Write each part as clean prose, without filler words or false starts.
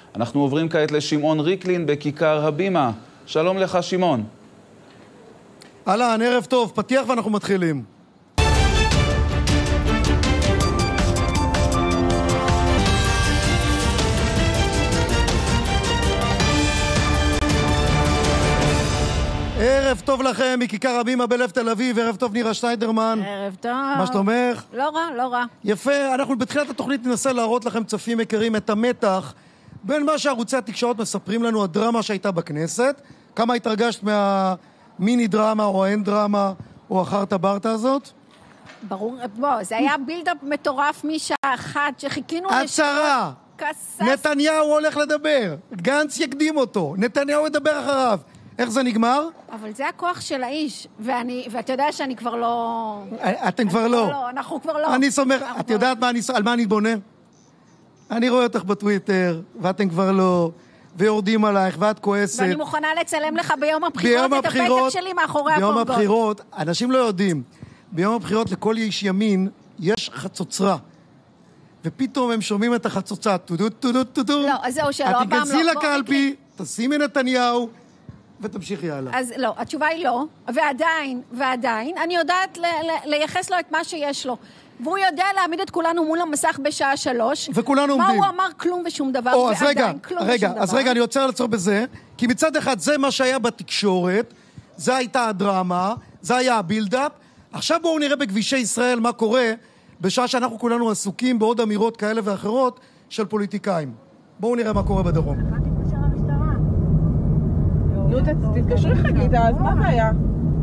אנחנו עוברים כעת לשמעון ריקלין בכיכר הבימה. שלום לך שמעון. אהלן, ערב טוב, פתיח ואנחנו מתחילים. ערב טוב לכם מכיכר הבימה בלב תל אביב, ערב טוב נירה שניידרמן. ערב טוב. מה שלומך? לא רע, לא רע. יפה, אנחנו בתחילת התוכנית ננסה להראות לכם צופים יקרים את המתח בין מה שערוצי התקשורת מספרים לנו, הדרמה שהייתה בכנסת, כמה התרגשת מהמיני דרמה או האין דרמה או אחרת ברטה הזאת? ברור, בוא, זה היה בילדאפ מטורף משעה אחת שחיכינו הצהרה, כסס. נתניהו הולך לדבר, גנץ יקדים אותו, נתניהו ידבר אחריו. איך זה נגמר? אבל זה הכוח של האיש, ואתה יודע שאני כבר לא... אתם כבר לא. אנחנו כבר לא. אני סומך, את יודעת על מה אני בונה? אני רואה אותך בטוויטר, ואתם כבר לא, ויורדים עלייך, ואת כועסת. ואני מוכנה לצלם לך ביום הבחירות את הפתק שלי מאחורי הפונגות. ביום הבחירות, אנשים לא יודעים, ביום הבחירות לכל איש ימין יש חצוצרה. ופתאום הם שומעים את החצוצה, טודו. לא, אז זהו שלא, את תיכנסי לקלפי, תשימי נתניהו, ותמשיכי הלאה. אז לא, התשובה היא לא, ועדיין, אני יודעת לייחס לו את מה שיש לו. והוא יודע להעמיד את כולנו מול המסך בשעה 3. וכולנו עומדים. מה הוא אמר? כלום ושום דבר. אז רגע, אני רוצה לעצור בזה, כי מצד אחד זה מה שהיה בתקשורת, זה הייתה הדרמה, זה היה הבילדאפ. עכשיו בואו נראה בכבישי ישראל מה קורה, בשעה שאנחנו כולנו עסוקים בעוד אמירות כאלה ואחרות של פוליטיקאים. בואו נראה מה קורה בדרום. תתקשרי חגית, אז מה הבעיה?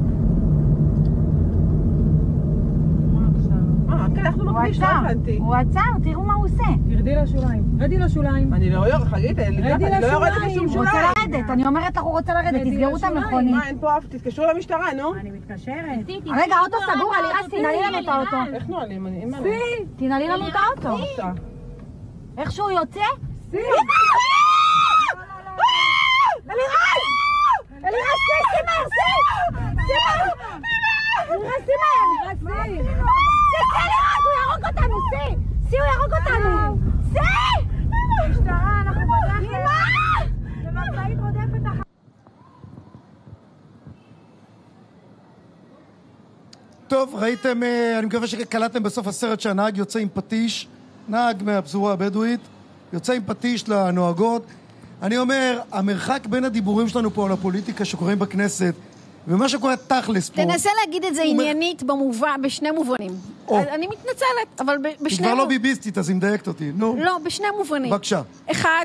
אנחנו בכביש, לא הבנתי. הוא עצר, תראו מה הוא עושה. רדי לשוליים. אני לא יורד, חגית, לא יורדת לשום שוליים. הוא רוצה לרדת, אני אומרת לך, הוא רוצה לרדת, תסגרו את המכונית. מה, אין פה אף, תתקשרו למשטרה, נו. אני מתקשרת. רגע, האוטו סגור, אלירז, תנעלי לנו את האוטו. איך נועלים? תנעלי לנו את האוטו. איך שהוא יוצא? אלירז, סימר! הוא ירוג אותנו, הוא ירוג אותנו! משטרה, אנחנו בדרך ומבצעית רודפת אחת. טוב, ראיתם, אני מקווה שקלטתם בסוף הסרט שהנהג יוצא עם פטיש, נהג מהפזורה הבדואית, יוצא עם פטיש לנוהגות. אני אומר, המרחק בין הדיבורים שלנו פה על הפוליטיקה שקוראים בכנסת, ומה שקורה תכלס פה... תנסה להגיד את זה עניינית בשני מובנים. אני מתנצלת, אבל בשני... היא כבר לא ביביסטית, אז היא מדייקת אותי. לא, בשני מובנים. בבקשה. אחד,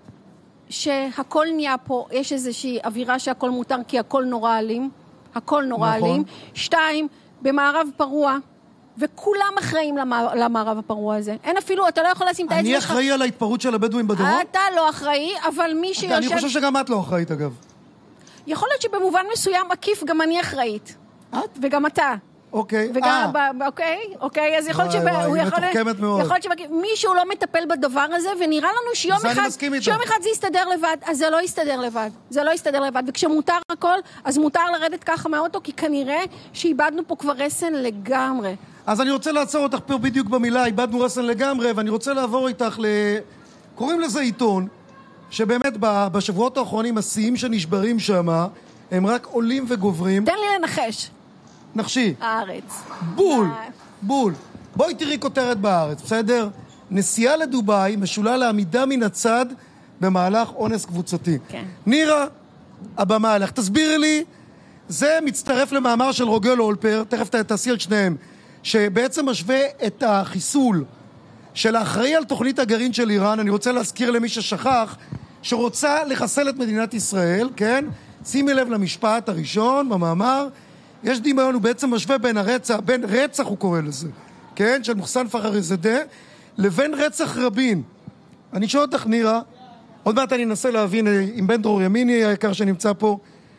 שהכל נהיה פה, יש איזושהי אווירה שהכל מותר, כי הכל נורא אלים. הכל נורא אלים. 2, במערב פרוע, וכולם אחראים למערב הפרוע הזה. אין אפילו, אתה לא יכול לשים את האצבע... אני אחראי על ההתפרעות של הבדואים בדרום? אתה לא אחראי, אבל מי שיושב... אני חושב שגם את לא אחראית, אגב. יכול להיות שבמובן מסוים עקיף גם אני אחראית. את? וגם אתה. אוקיי. אוקיי, אז יכול להיות שמישהו לא מטפל בדבר הזה, ונראה לנו שיום אחד זה יסתדר לבד. אז זה לא יסתדר לבד. וכשמותר הכל, אז מותר לרדת ככה מהאוטו, כי כנראה שאיבדנו פה כבר רסן לגמרי. אז אני רוצה לעצור אותך פה בדיוק במילה, איבדנו רסן לגמרי, ואני רוצה לעבור איתך קוראים לזה עיתון, שבאמת בשבועות האחרונים השיאים שנשברים שם, הם רק עולים וגוברים. תן לי לנחש. נחשי. הארץ. בול. בואי תראי כותרת בארץ, בסדר? נסיעה לדובאי משולה לעמידה מן הצד במהלך אונס קבוצתי. כן. נירה, הבמה עליך. תסבירי לי, זה מצטרף למאמר של רוגל אולפר, תכף תעשי על שניהם, שבעצם משווה את החיסול של האחראי על תוכנית הגרעין של איראן. אני רוצה להזכיר למי ששכח, שרוצה לחסל את מדינת ישראל, כן? שימי לב למשפט הראשון במאמר, יש דמיון, הוא בעצם משווה בין רצח הוא קורא לזה, כן? של מוחסן פחריזאדה, לבין רצח רבין. אני שואל אותך נירה, עוד מעט אני אנסה להבין עם בן דרור ימיני היקר שנמצא פה,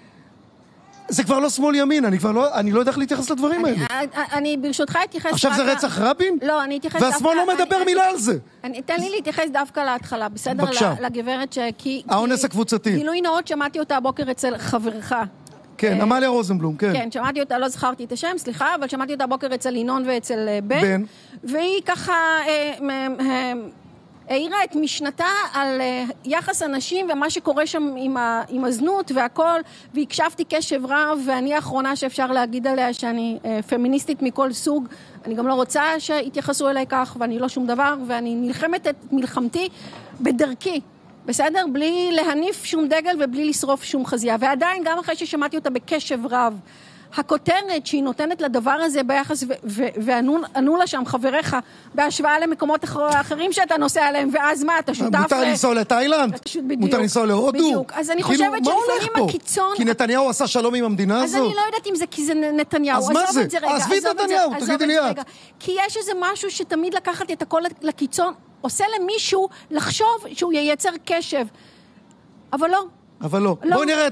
זה כבר לא שמאל ימין, אני לא יודע איך להתייחס לדברים האלה. אני ברשותך אתייחס... עכשיו זה רצח רבין? לא, אני אתייחס דווקא... והשמאל לא מדבר מילה על זה. תן לי להתייחס דווקא להתחלה, בסדר? בבקשה. לגברת האונס הקבוצתי. גילוי נאות, שמעתי אותה הבוקר אצל חברך. כן, אמליה רוזנבלום, כן. כן, שמעתי אותה, לא זכרתי את השם, סליחה, אבל שמעתי אותה הבוקר אצל ינון ואצל בן. והיא ככה העירה את משנתה על יחס אנשים ומה שקורה שם עם הזנות והכל, והקשבתי קשב רב, ואני האחרונה שאפשר להגיד עליה שאני פמיניסטית מכל סוג. אני גם לא רוצה שיתייחסו אליי כך, ואני לא שום דבר, ואני נלחמת את מלחמתי בדרכי, בסדר? בלי להניף שום דגל ובלי לשרוף שום חזייה. ועדיין, גם אחרי ששמעתי אותה בקשב רב, הכותרת שהיא נותנת לדבר הזה ביחס, וענו לה שם חבריך, בהשוואה למקומות אחרים שאתה נוסע עליהם, ואז מה, אתה שותף... מותר לנסוע לתאילנד? מותר לנסוע להודו? בדיוק. אז אני חושבת שלפעמים הקיצון... כי נתניהו עשה שלום עם המדינה הזו? אז אני לא יודעת אם זה כי זה נתניהו. אז מה זה? עזבי את נתניהו, תגידי לי את. כי יש איזה משהו שתמיד לקחת את הכל לקיצון, עושה למישהו לחשוב שהוא ייצר קשב. אבל לא. אבל לא. בואי נראה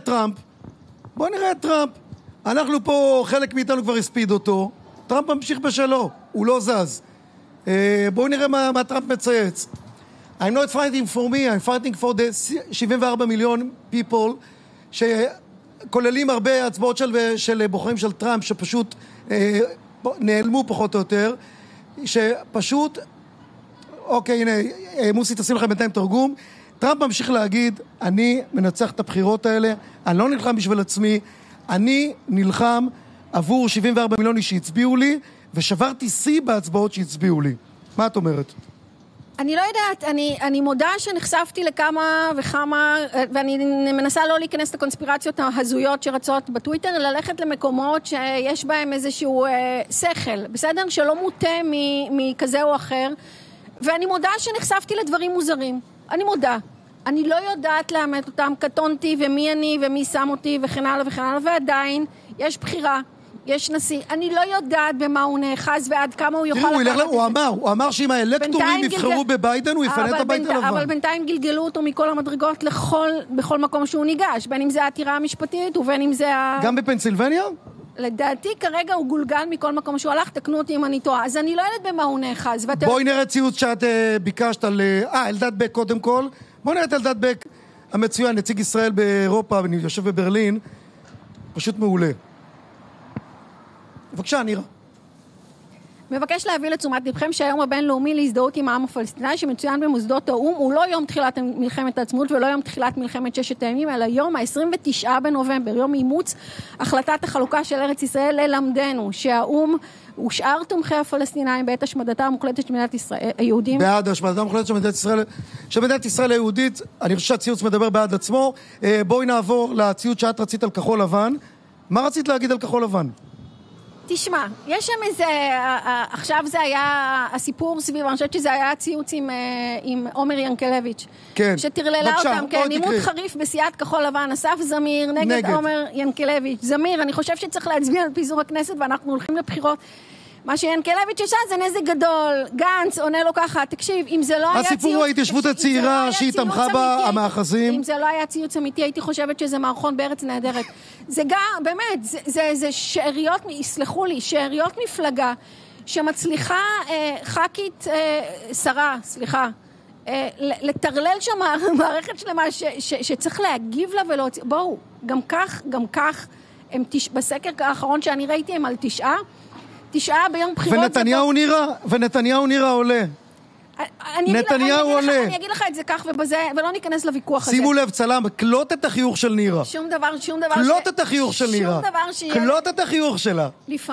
את טראמפ. אנחנו פה, חלק מאיתנו כבר הספיד אותו, טראמפ ממשיך בשלו, הוא לא זז. בואו נראה מה טראמפ מצייץ. I'm not fighting for me, I'm fighting for the 74 מיליון people, שכוללים הרבה הצבעות של בוחרים של טראמפ, שפשוט נעלמו פחות או יותר, שפשוט, אוקיי, הנה, מוסי תשים לכם בינתיים תרגום, טראמפ ממשיך להגיד, אני מנצח את הבחירות האלה, אני לא נלחם בשביל עצמי, אני נלחם עבור 74 מיליון שהצביעו לי, ושברתי שיא בהצבעות שהצביעו לי. מה את אומרת? אני לא יודעת, אני מודה שנחשפתי לכמה וכמה, ואני מנסה לא להיכנס לקונספירציות ההזויות שרצות בטוויטר, ללכת למקומות שיש בהם איזשהו שכל, בסדר? שלא מוטה מכזה או אחר, ואני מודה שנחשפתי לדברים מוזרים. אני מודה. אני לא יודעת לאמת אותם, קטונתי ומי אני ומי שם אותי וכן הלאה וכן הלאה, ועדיין יש בחירה, יש נשיא. אני לא יודעת במה הוא נאחז ועד כמה הוא יוכל לקחת את זה. הוא אמר שאם האלקטורים יבחרו בביידן, הוא יפנה את הבית הלבן. אבל בינתיים גלגלו אותו מכל המדרגות בכל מקום שהוא ניגש, בין אם זה העתירה המשפטית ובין אם זה גם בפנסילבניה? לדעתי כרגע הוא גולגל מכל מקום שהוא הלך, תקנו אותי אם אני טועה. אז אני לא יודעת במה הוא נאחז. בואי נראה ציוץ שאת ביקשת על... אלדד בק קודם כל. בואו נראה את אלדד בק המצוין, נציג ישראל באירופה, אני יושב בברלין, פשוט מעולה. בבקשה, נירה. מבקש להביא לתשומת לבכם שהיום הבינלאומי להזדהות עם העם הפלסטיני שמצוין במוסדות האו"ם, הוא לא יום תחילת מלחמת העצמאות ולא יום תחילת מלחמת ששת הימים, אלא יום ה-29 בנובמבר, יום אימוץ החלטת החלוקה של ארץ ישראל. ללמדנו שהאו"ם ושאר תומכי הפלסטינאים בעת השמדתה המוחלטת של מדינת ישראל, היהודים. בעד השמדתה המוחלטת של מדינת ישראל היהודית. אני חושב שהציוץ מדבר בעד עצמו. בואי נעבור לציוץ שאת רצית על כחול לבן. מה רצית להגיד על כחול לבן? תשמע, יש שם איזה, עכשיו זה היה הסיפור סביב, אני חושבת שזה היה ציוץ עם עומר ינקלביץ', כן. שתרללה אותם, כן, נימות חריף בסיעת כחול לבן, אסף זמיר, נגד עומר ינקלביץ'. זמיר, אני חושב שצריך להצביע על פיזור הכנסת ואנחנו הולכים לבחירות. מה שינקלביץ' עשה זה נזק גדול, גנץ עונה לו ככה, תקשיב, אם זה לא היה ציוץ... הסיפור ההתיישבות הצעירה שהיא תמכה בה, המאחזים... אם זה לא היה ציוץ אמיתי, הייתי חושבת שזה מערכון בארץ נהדרת. זה גם, באמת, זה שאריות, יסלחו לי, שאריות מפלגה, שמצליחה ח"כית, שרה, סליחה, לטרלל שם מערכת שלמה שצריך להגיב לה ולהוציא... בואו, גם כך, בסקר האחרון שאני ראיתי הם על 9 ביום בחירות. ונתניהו נראה עולה. נתניהו עולה. אני אגיד לך את זה כך ובזה, ולא ניכנס לוויכוח הזה. שימו לב, צלם, קלוט את החיוך של נירה. שום דבר. קלוט את החיוך של נירה. קלוט את החיוך שלה.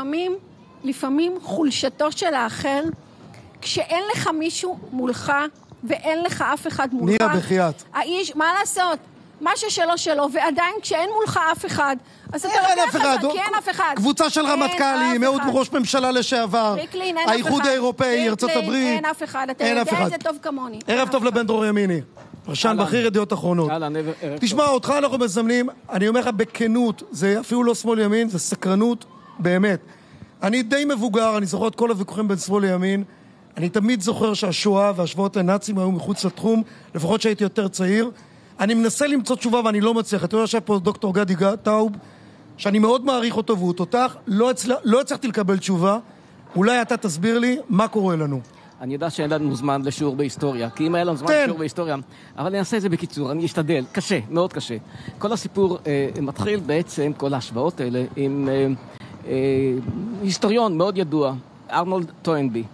לפעמים חולשתו של האחר, כשאין לך מישהו מולך, ואין לך אף אחד מולך. נירה בחייאת. האיש, מה לעשות? מה שלו, ועדיין כשאין מולך אף אחד, אז אתה לוקח את זה, כי אין אף אחד. קבוצה של רמטכ"לים, מאוד ראש ממשלה לשעבר, האיחוד האירופאי, ארצות הברית. אין אף אחד, אתה יודע את זה טוב כמוני. ערב טוב לבן דרור ימיני, פרשן בכיר ידיעות אחרונות. תשמע, אותך אנחנו מזמנים, אני אומר לך בכנות, זה אפילו לא שמאל ימין, זה סקרנות, באמת. אני די מבוגר, אני זוכר את כל הוויכוחים בין שמאל לימין, אני תמיד זוכר שהשואה והשוואות לנאצים היו מחוץ לתחום, לפחות שהייתי יותר צעיר. אני מנסה למצוא תשובה ואני לא מצליח. אתה יודע שפה דוקטור גדי טאוב, שאני מאוד מעריך אותו והוא תותח, לא הצלחתי לקבל תשובה. אולי אתה תסביר לי מה קורה לנו. אני יודע שאין לנו זמן לשיעור בהיסטוריה, כי אם היה לנו זמן לשיעור בהיסטוריה, אבל אני אעשה את זה בקיצור, אני אשתדל, קשה, מאוד קשה. כל הסיפור מתחיל בעצם, כל ההשוואות האלה, עם היסטוריון מאוד ידוע, ארנולד טוינבי,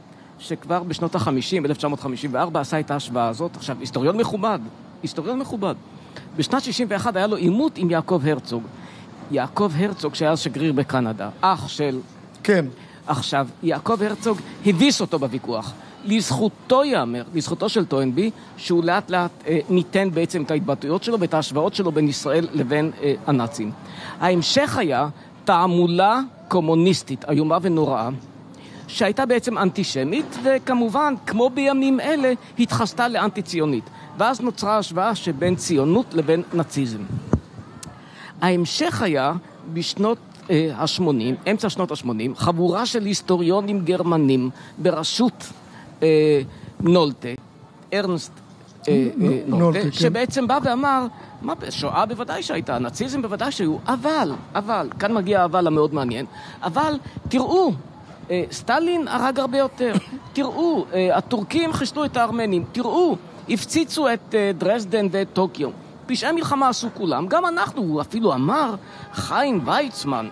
שכבר בשנות ה-50, 1954, עשה את ההשוואה הזאת. עכשיו, היסטוריון מכובד. בשנת 61 היה לו עימות עם יעקב הרצוג. יעקב הרצוג שהיה שגריר בקנדה, אח של... כן. עכשיו, יעקב הרצוג הביס אותו בוויכוח. לזכותו יאמר, לזכותו של טוינבי, שהוא לאט לאט ניתן בעצם את ההתבטאויות שלו ואת ההשוואות שלו בין ישראל לבין הנאצים. ההמשך היה תעמולה קומוניסטית, איומה ונוראה, שהייתה בעצם אנטישמית, וכמובן, כמו בימים אלה, התחסתה לאנטי-ציונית. ואז נוצרה השוואה שבין ציונות לבין נאציזם. ההמשך היה בשנות ה-80, אמצע שנות ה-80, חבורה של היסטוריונים גרמנים בראשות נולטה, ארנסט נולטה, שבעצם בא ואמר, שואה בוודאי שהייתה, נאציזם בוודאי שהיו, אבל, כאן מגיע האבל המאוד מעניין, אבל תראו, סטלין הרג הרבה יותר, תראו, הטורקים חיסלו את הארמנים, תראו, הפציצו את דרזדן ואת טוקיו, פשעי מלחמה עשו כולם, גם אנחנו, הוא אפילו אמר, חיים ויצמן,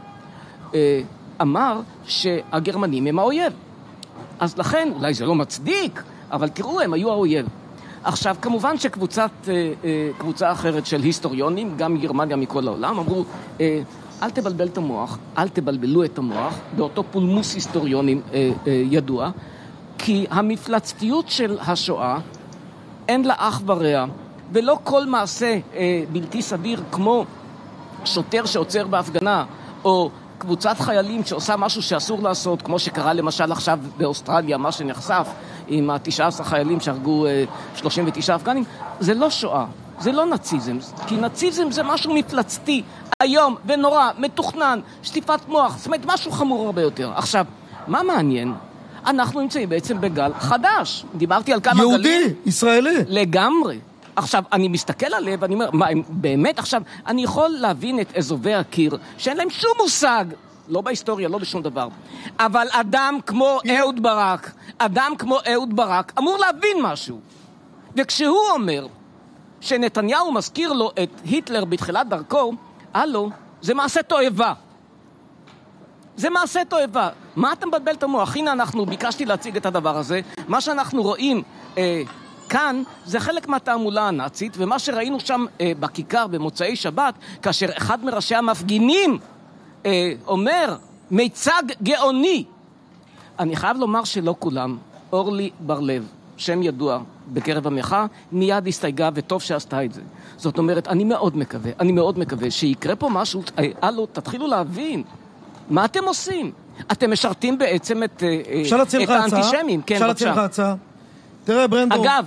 אמר שהגרמנים הם האויב. אז לכן, אולי זה לא מצדיק, אבל תראו, הם היו האויב. עכשיו, כמובן שקבוצה אחרת של היסטוריונים, גם גרמניה מכל העולם, אמרו, אל תבלבל את המוח, אל תבלבלו את המוח, באותו פולמוס היסטוריונים ידוע, כי המפלצתיות של השואה אין לה אח ורע, ולא כל מעשה בלתי סביר כמו שוטר שעוצר בהפגנה, או קבוצת חיילים שעושה משהו שאסור לעשות, כמו שקרה למשל עכשיו באוסטרליה, מה שנחשף עם 19 חיילים שהרגו 39 אפגנים, זה לא שואה, זה לא נאציזם, כי נאציזם זה משהו מפלצתי, היום ונורא, מתוכנן, שטיפת מוח, זאת אומרת משהו חמור הרבה יותר. עכשיו, מה מעניין? אנחנו נמצאים בעצם בגל חדש. דיברתי על כמה גלים. יהודי, ישראלי. לגמרי. עכשיו, אני מסתכל עליהם ואני אומר, מה, באמת עכשיו, אני יכול להבין את אזובי הקיר, שאין להם שום מושג, לא בהיסטוריה, לא בשום דבר, אבל אדם כמו אהוד ברק, אמור להבין משהו. וכשהוא אומר שנתניהו מזכיר לו את היטלר בתחילת דרכו, הלו, זה מעשה תועבה. זה מעשה תועבה. מה אתה מבלבל את המוח? הנה ביקשתי להציג את הדבר הזה. מה שאנחנו רואים כאן זה חלק מהתעמולה הנאצית, ומה שראינו שם בכיכר במוצאי שבת, כאשר אחד מראשי המפגינים אומר, מיצג גאוני. אני חייב לומר שלא כולם. אורלי בר-לב, שם ידוע בקרב המחאה, מיד הסתייגה, וטוב שעשתה את זה. זאת אומרת, אני מאוד מקווה שיקרה פה משהו, תתחילו להבין. מה אתם עושים? אתם משרתים בעצם את האנטישמים. אפשר להציע לך הצעה? תראה, ברנדו. אגב,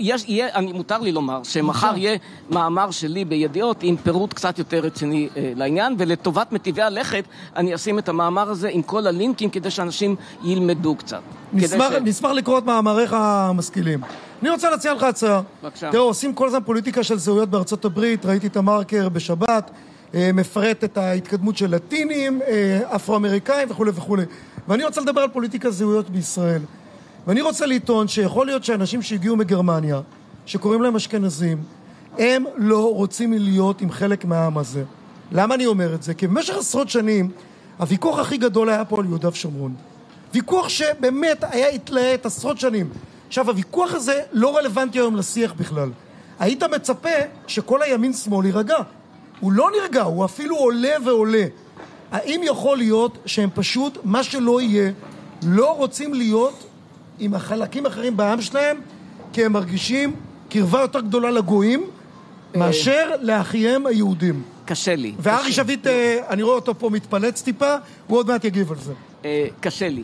מותר לי לומר שמחר יהיה מאמר שלי בידיעות עם פירוט קצת יותר רציני לעניין, ולטובת מטיבי הלכת אני אשים את המאמר הזה עם כל הלינקים כדי שאנשים ילמדו קצת. נשמח לקרוא את מאמריך המשכילים. אני רוצה להציע לך הצעה. תראו, עושים כל הזמן פוליטיקה של זהויות בארצות הברית, ראיתי את המרקר בשבת, מפרט את ההתקדמות של לטינים, אפרו-אמריקאים וכו' וכו'. ואני רוצה לדבר על פוליטיקה זהויות בישראל. ואני רוצה לטעון שיכול להיות שאנשים שהגיעו מגרמניה, שקוראים להם אשכנזים, הם לא רוצים להיות עם חלק מהעם הזה. למה אני אומר את זה? כי במשך עשרות שנים, הוויכוח הכי גדול היה פה על יהודה ושומרון. ויכוח שבאמת היה התלהט עשרות שנים. עכשיו, הוויכוח הזה לא רלוונטי היום לשיח בכלל. היית מצפה שכל הימין שמאל יירגע. הוא לא נרגע, הוא אפילו עולה ועולה. האם יכול להיות שהם פשוט, מה שלא יהיה, לא רוצים להיות עם החלקים אחרים בעם שלהם, כי הם מרגישים קרבה יותר גדולה לגויים, מאשר לאחייהם היהודים. קשה לי. וארי שביט, אני רואה אותו פה מתפלץ טיפה, הוא עוד מעט יגיב על זה. קשה לי.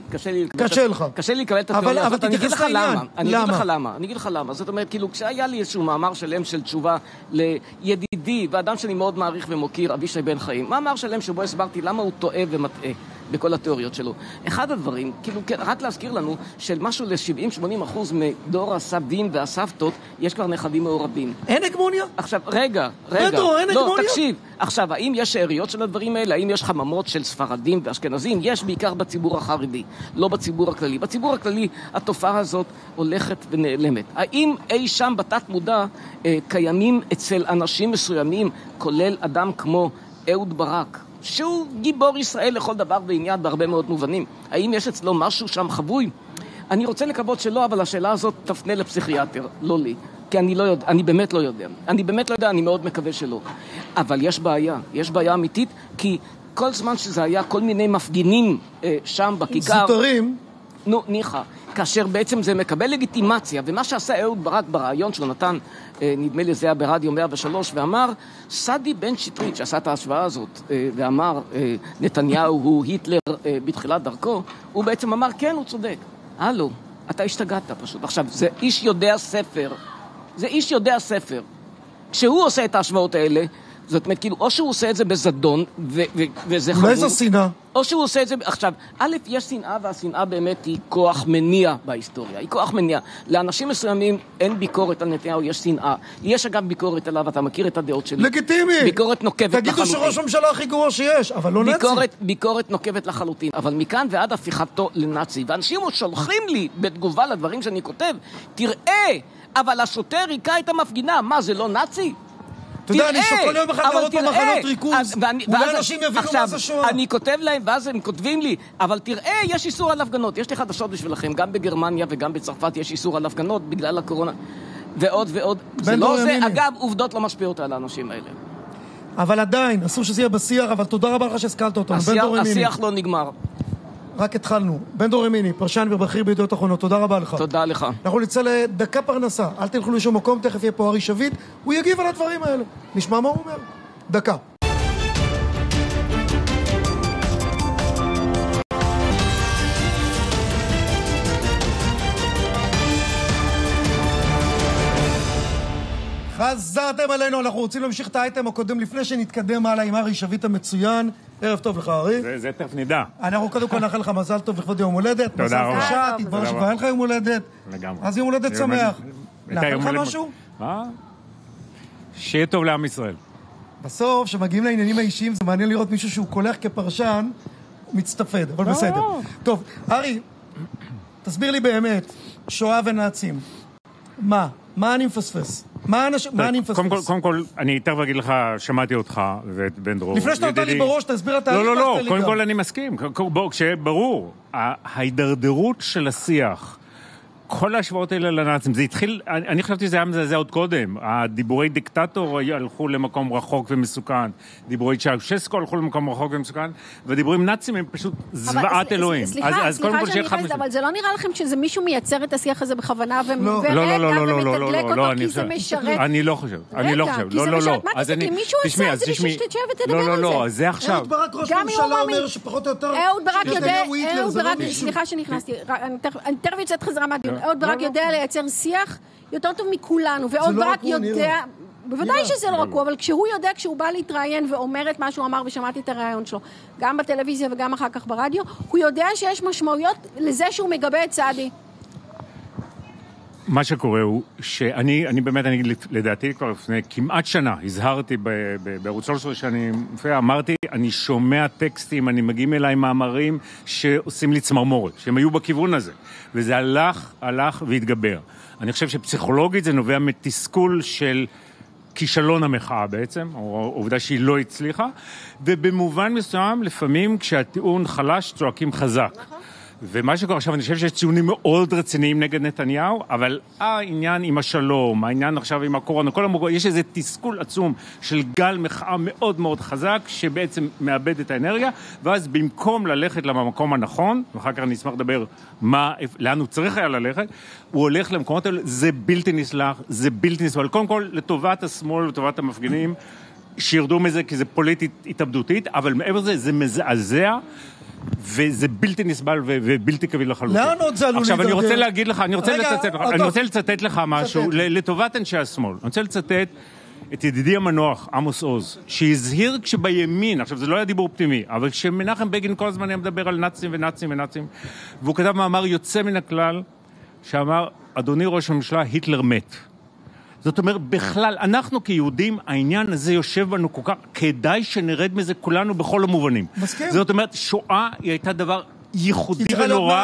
קשה לי לקבל את התיאוריה הזאת. אני אגיד לך למה. אני אגיד לך למה. זאת אומרת, כאילו, כשהיה לי איזשהו מאמר שלם של תשובה לידידי, ואדם שאני מאוד מעריך ומוקיר, אבישי בן חיים, מאמר שלם שבו הסברתי למה הוא טועה ומטעה בכל התיאוריות שלו. אחד הדברים, כאילו, רק להזכיר לנו, של משהו ל-70-80% מדור הסבים והסבתות, יש כבר נכדים מעורבים. אין הגמוניה? עכשיו, רגע. פדרו, אין הגמוניה? לא, תקשיב. עכשיו, האם יש שאריות של הדברים האלה? האם יש חממות של ספרדים ואשכנזים? יש בעיקר בציבור החרדי, לא בציבור הכללי. בציבור הכללי התופעה הזאת הולכת ונעלמת. האם אי שם בתת מודע קיימים אצל אנשים מסוימים, כולל אדם כמו אהוד ברק, שהוא גיבור ישראל לכל דבר ועניין בהרבה מאוד מובנים? האם יש אצלו משהו שם חבוי? אני רוצה לקוות שלא, אבל השאלה הזאת תפנה לפסיכיאטר, לא לי. כי אני לא יודע, אני באמת לא יודע. אני מאוד מקווה שלא. אבל יש בעיה אמיתית, כי כל זמן שזה היה כל מיני מפגינים שם בכיכר... זוטרים. נו, ניחא. כאשר בעצם זה מקבל לגיטימציה, ומה שעשה אהוד ברק ברעיון שלו נתן, נדמה לי זה היה ברדיו 103, ואמר, סדי בן שטרית, שעשה את ההשוואה הזאת, ואמר, נתניהו הוא היטלר בתחילת דרכו, הוא בעצם אמר, כן, הוא צודק. הלו, אתה השתגעת פשוט. עכשיו, זה איש יודע ספר. כשהוא עושה את ההשוואות האלה, זאת אומרת, כאילו, או שהוא עושה את זה בזדון, וזה חמור. אולי זו שנאה. או שהוא עושה את זה... עכשיו, א', יש שנאה, והשנאה באמת היא כוח מניע בהיסטוריה. היא כוח מניע. לאנשים מסוימים אין ביקורת על נתניהו, יש שנאה. יש אגב ביקורת עליו, אתה מכיר את הדעות שלי. לגיטימי. ביקורת נוקבת לחלוטין. תגידו שראש הממשלה הכי גרוע שיש, אבל לא נאצי. ביקורת נוקבת לחלוטין. אבל מכאן ועד הפיכתו לנאצי. ואנשים שולחים לי בתגובה לדברים שאני כותב, תראה, אבל השוטר ריקה את המפגינה. מה, זה לא נאצי? אתה יודע, אני שכל יום אחד לראות במחנות ריכוז, אולי אנשים יבינו מה זה שואה. אני כותב להם, ואז הם כותבים לי, אבל תראה, יש איסור על הפגנות. יש לי חדשות בשבילכם, גם בגרמניה וגם בצרפת יש איסור על הפגנות בגלל הקורונה, ועוד ועוד. זה לא זה, אגב, עובדות לא משפיעות על האנשים האלה. אבל עדיין, אסור שזה יהיה בשיח, אבל תודה רבה לך שהזכרת אותו. השיח לא נגמר. רק התחלנו. בן דור ימיני, פרשן ובכיר בידיעות אחרונות, תודה רבה לך. תודה לך. אנחנו נצא לדקה פרנסה, אל תלכו לשום מקום, תכף יהיה פה ארי שביט, הוא יגיב על הדברים האלה. נשמע מה הוא אומר. דקה. חזרתם עלינו, אנחנו רוצים להמשיך את האייטם הקודם לפני שנתקדם הלאה עם ארי שביט המצוין. ערב טוב לך, ארי. זה תכף נדע. אנחנו קודם כל נאחל לך מזל טוב לכבוד יום הולדת. תודה רבה. מזל קשה, תתברר שכבר אין לך יום הולדת. לגמרי. אז יום הולדת שמח. נאחל לך משהו? מה? שיהיה טוב לעם ישראל. בסוף, כשמגיעים לעניינים האישיים, זה מעניין לראות מישהו שהוא קולח כפרשן, מצטפד, אבל בסדר. טוב, ארי, תסביר לי באמת, שואה ונאצים. מה אני מפספס? מה אני מפספס? קודם כל, אני תכף אגיד לך, שמעתי אותך ואת בן דרור. לפני שאתה נותן לי בראש, תסביר את ההליך. לא, קודם כל אני מסכים. כשברור, ההידרדרות של השיח, כל ההשוואות האלה לנאצים, זה התחיל, אני חשבתי שזה היה מזעזע עוד קודם. הדיבורי דיקטטור הלכו למקום רחוק ומסוכן. דיבורי צ'אושסקו הלכו למקום רחוק ומסוכן, ודיבורים נאצים הם פשוט זוועת אלוהים. סליחה שאני נכנסת, אבל זה לא נראה לכם שזה מישהו מייצר את השיח הזה בכוונה ומתדלק אותו כי זה משרת? אני לא חושב. לא. מה זה, כי מישהו עשה את זה בשביל שתשב ותדבר על זה. לא, זה עכשיו. אהוד ברק ראש ממשלה אומר שפחות או יותר... אהוד ברק, סליחה שנכנסתי, אני תכף יוצאת חזרה מהדיון. אהוד ברק יודע לייצר שיח יותר טוב מכולנו, ואהוד ברק יודע, בוודאי שזה לא רק הוא, אבל כשהוא יודע, כשהוא בא להתראיין ואומר את מה שהוא אמר, ושמעתי את הרעיון שלו, גם בטלוויזיה וגם אחר כך ברדיו, הוא יודע שיש משמעויות לזה שהוא מגבה את סעדי. מה שקורה הוא שאני באמת, לדעתי כבר לפני כמעט שנה, הזהרתי בערוץ 13 שאני אמרתי, אני שומע טקסטים, אני מגיעים אליי מאמרים שעושים לי צמרמורת, שהם היו בכיוון הזה, וזה הלך והתגבר. אני חושב שפסיכולוגית זה נובע מתסכול של כישלון המחאה בעצם, או עובדה שהיא לא הצליחה, ובמובן מסוים לפעמים כשהטיעון חלש צועקים חזק. ומה שקורה עכשיו, אני חושב שיש ציונים מאוד רציניים נגד נתניהו, אבל העניין עם השלום, העניין עכשיו עם הקורונה, יש איזה תסכול עצום של גל מחאה מאוד מאוד חזק, שבעצם מאבד את האנרגיה, ואז במקום ללכת למקום הנכון, ואחר כך אני אשמח לדבר לאן הוא צריך היה ללכת, הוא הולך למקומות האלה, זה בלתי נסלח, זה בלתי נסבל. קודם כל, לטובת השמאל, לטובת המפגינים, שירדו מזה, כי זה פוליטית התאבדותית, אבל מעבר לזה, זה מזעזע, וזה בלתי נסבל ובלתי קביל לחלוטין. לאן עוד זה עלול עכשיו, אני רוצה להגיד לך, אני רוצה לצטט לך משהו, לטובת אנשי השמאל. אני רוצה לצטט את ידידי המנוח, עמוס עוז, שהזהיר כשבימין, עכשיו זה לא היה דיבור פנימי, אבל כשמנחם בגין כל הזמן היה מדבר על נאצים ונאצים ונאצים, והוא כתב מאמר יוצא מן הכלל, שאמר, אדוני ראש הממשלה, היטלר מת. זאת אומרת, בכלל, אנחנו כיהודים, העניין הזה יושב בנו כל כך, כדאי שנרד מזה כולנו בכל המובנים. מסכים. זאת אומרת, שואה היא הייתה דבר ייחודי ונורא,